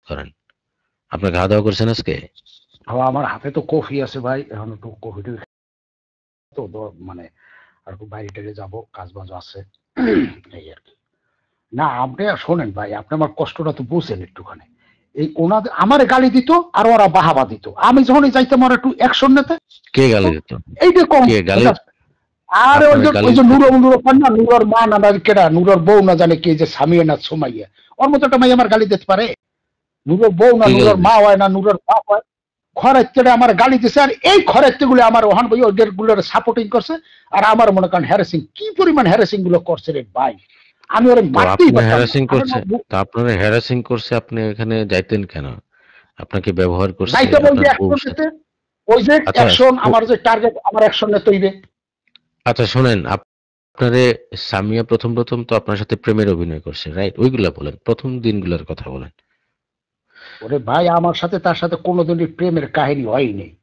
করেন। আপনি খাওয়া দাওয়া করছেন আজকে? আমার হাতে তো কফি আছে ভাই, এখন একটু কফি তো মানে আর একটু বাইরে টাইরে যাবো, কাজ বাজ আছে এই আর কি। না আপনি শোনেন ভাই, আপনি আমার কষ্টটা তো বুঝেন একটুখানি। এই ওনাদের আমারে গালি দিত আর ওরা বাহাবা দিত, আমি যখনই যাইতাম ওরা একটু অ্যাকশন নিতে। কে গালি দিত? এইটা কম। কে গালি? আর ওই আপনার যে গালি ওই যে দিত? নুরো না, নুরোর মা না কেডা, নুরোর বউ না জানে কে, যে সামিয়া না সোমাইয়া, ওর মতো একটা মাই আমার গালি দিতে পারে? নুরোর বউ না, কে গালি নুরোর মা দিছে? হয় না, নুরোর বাপ হয়? খরাইতে আমার গালি দিছে, আর এই খরাইতে গুলো আমার ওহান ভাই ওদের গুলোর সাপোর্টিং করছে। আর আমার মনে করেন হ্যারাসিং, কি পরিমাণ হ্যারাসিং গুলো করছে রে ভাই, আমি ওরা তো মারতেই আপনি পারতাম না। হ্যারাসিং করছে, তো আপনারা হ্যারাসিং করছে, আপনি এখানে যাইতেন কেন? আপনাকে ব্যবহার করছে যাইতে বলছি আপনার বউর অ্যাকশন সাথে। নিতে, ওই যে আচ্ছা অ্যাকশন, আমার যে টার্গেট, আমার অ্যাকশন নিতে হইবে। আচ্ছা শোনেন, আপনারে সামিয়া প্রথম প্রথম তো আপনার সাথে প্রেমের অভিনয় করছে, রাইট? ওইগুলা বলেন, প্রথম দিনগুলোর কথা বলেন। ওরে ভাই, আমার সাথে তার সাথে কোনোদিনই প্রেমের কাহিনী হয়নি।